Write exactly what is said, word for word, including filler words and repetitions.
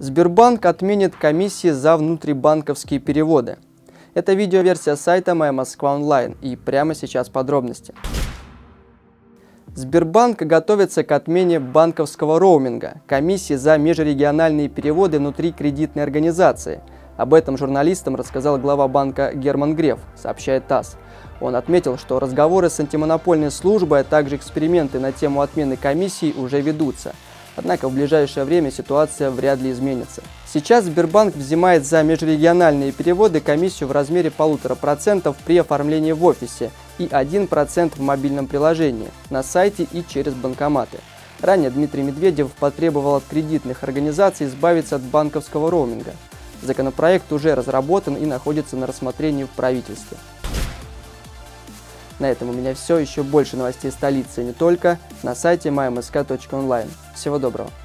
Сбербанк отменит комиссии за внутрибанковские переводы. Это видеоверсия сайта «Моя Москва онлайн», и прямо сейчас подробности. Сбербанк готовится к отмене банковского роуминга, комиссии за межрегиональные переводы внутри кредитной организации. Об этом журналистам рассказал глава банка Герман Греф, сообщает ТАСС. Он отметил, что разговоры с антимонопольной службой, а также эксперименты на тему отмены комиссий уже ведутся. Однако в ближайшее время ситуация вряд ли изменится. Сейчас Сбербанк взимает за межрегиональные переводы комиссию в размере полутора процентов при оформлении в офисе и один процент в мобильном приложении, на сайте и через банкоматы. Ранее Дмитрий Медведев потребовал от кредитных организаций избавиться от банковского роуминга. Законопроект уже разработан и находится на рассмотрении в правительстве. На этом у меня все. Еще больше новостей столицы и не только на сайте май эм эс ка точка онлайн. Всего доброго.